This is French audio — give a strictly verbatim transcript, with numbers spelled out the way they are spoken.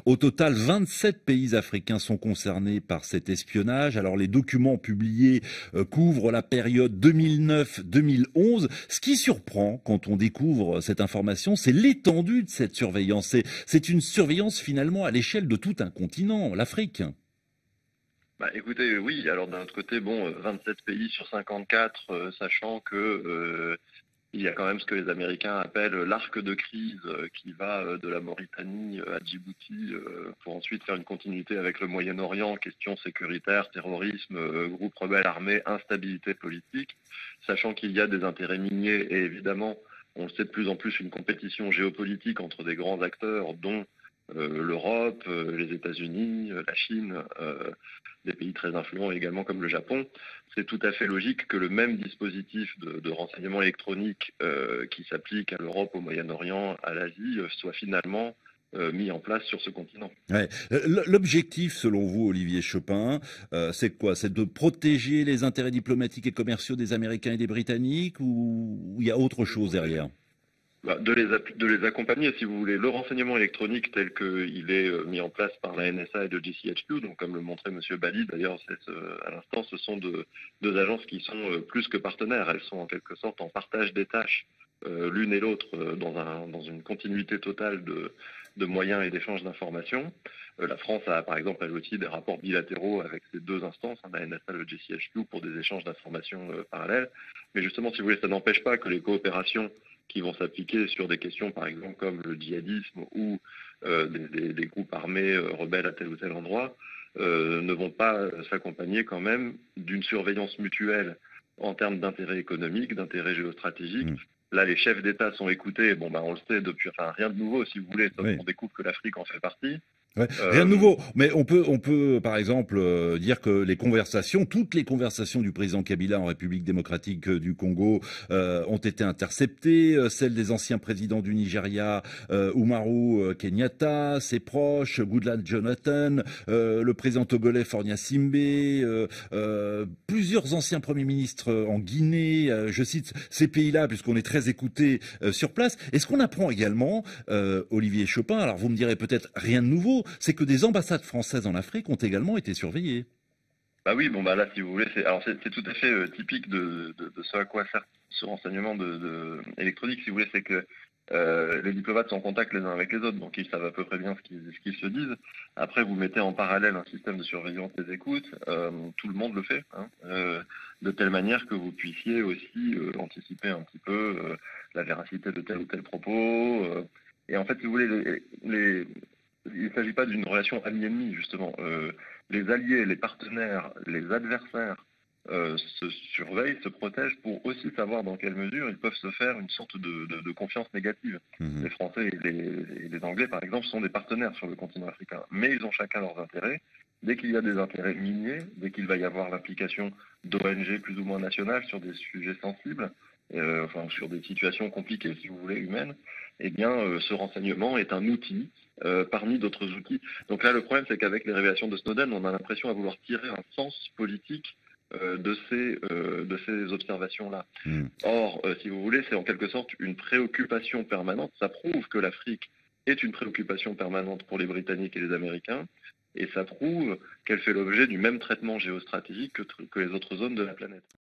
Au total, vingt-sept pays africains sont concernés par cet espionnage. Alors les documents publiés euh, couvrent la période deux mille neuf deux mille onze. Ce qui surprend quand on découvre cette information, c'est l'étendue de cette surveillance. C'est, c'est une surveillance finalement à l'échelle de tout un continent, l'Afrique. Bah, écoutez, oui, alors d'un autre côté, bon, euh, vingt-sept pays sur cinquante-quatre, euh, sachant que euh, il y a quand même ce que les Américains appellent l'arc de crise euh, qui va euh, de la Mauritanie euh, à Djibouti euh, pour ensuite faire une continuité avec le Moyen-Orient, questions sécuritaires, terrorisme, euh, groupes rebelles armés, instabilité politique, sachant qu'il y a des intérêts miniers et évidemment, on le sait de plus en plus, une compétition géopolitique entre des grands acteurs dont euh, l'Europe, euh, les États-Unis, euh, la Chine, euh, des pays très influents également comme le Japon. C'est tout à fait logique que le même dispositif de, de renseignement électronique euh, qui s'applique à l'Europe, au Moyen-Orient, à l'Asie, euh, soit finalement euh, mis en place sur ce continent. Ouais. L- L'objectif, selon vous, Olivier Chopin, euh, c'est quoi? C'est de protéger les intérêts diplomatiques et commerciaux des Américains et des Britanniques, ou il y a autre chose derrière? Bah, de, les, de les accompagner, si vous voulez. Le renseignement électronique tel qu'il est euh, mis en place par la N S A et le G C H Q, donc comme le montrait M. Bali, d'ailleurs c'est ce, à l'instant, ce sont de, deux agences qui sont euh, plus que partenaires. Elles sont en quelque sorte en partage des tâches, euh, l'une et l'autre, euh, dans, un, dans une continuité totale de, de moyens et d'échanges d'informations. Euh, la France a par exemple elle aussi des rapports bilatéraux avec ces deux instances, hein, la N S A et le G C H Q, pour des échanges d'informations euh, parallèles. Mais justement, si vous voulez, ça n'empêche pas que les coopérations qui vont s'appliquer sur des questions, par exemple, comme le djihadisme ou euh, des, des, des groupes armés euh, rebelles à tel ou tel endroit, euh, ne vont pas s'accompagner quand même d'une surveillance mutuelle en termes d'intérêt économique, d'intérêt géostratégique. Hmm. Là, les chefs d'État sont écoutés. Bon, ben, on le sait depuis, enfin, rien de nouveau, si vous voulez, sauf Oui. qu'on découvre que l'Afrique en fait partie. Ouais, rien de Euh, nouveau, mais on peut, on peut par exemple euh, dire que les conversations, toutes les conversations du président Kabila en République démocratique euh, du Congo euh, ont été interceptées, euh, celles des anciens présidents du Nigeria, euh, Umaru euh, Kenyatta, ses proches, Goodluck Jonathan, euh, le président togolais Fornia Simbe, euh, euh, plusieurs anciens premiers ministres euh, en Guinée, euh, je cite ces pays-là puisqu'on est très écoutés euh, sur place. Est-ce qu'on apprend également, euh, Olivier Chopin, alors vous me direz peut-être rien de nouveau, c'est que des ambassades françaises en Afrique ont également été surveillées. Bah oui, bon bah là, si vous voulez, c'est alors c'est c'est tout à fait euh, typique de, de, de ce à quoi sert ce renseignement de, de électronique, si vous voulez, c'est que euh, les diplomates sont en contact les uns avec les autres, donc ils savent à peu près bien ce qu'ils ce qu'ils se disent. Après, vous mettez en parallèle un système de surveillance des écoutes, euh, tout le monde le fait, hein, euh, de telle manière que vous puissiez aussi euh, anticiper un petit peu euh, la véracité de tel ou tel propos. Euh, et en fait, si vous voulez, les, les il ne s'agit pas d'une relation ami-ennemi, justement. Euh, les alliés, les partenaires, les adversaires euh, se surveillent, se protègent pour aussi savoir dans quelle mesure ils peuvent se faire une sorte de, de, de confiance négative. Mmh. Les Français et les, et les Anglais, par exemple, sont des partenaires sur le continent africain, mais ils ont chacun leurs intérêts. Dès qu'il y a des intérêts miniers, dès qu'il va y avoir l'implication d'O N G plus ou moins nationales sur des sujets sensibles, euh, enfin sur des situations compliquées, si vous voulez, humaines, eh bien, euh, ce renseignement est un outil euh, parmi d'autres outils. Donc là, le problème, c'est qu'avec les révélations de Snowden, on a l'impression à vouloir tirer un sens politique euh, de ces, euh, de ces observations-là. Mmh. Or, euh, si vous voulez, c'est en quelque sorte une préoccupation permanente. Ça prouve que l'Afrique est une préoccupation permanente pour les Britanniques et les Américains, et ça prouve qu'elle fait l'objet du même traitement géostratégique que, que les autres zones de la planète.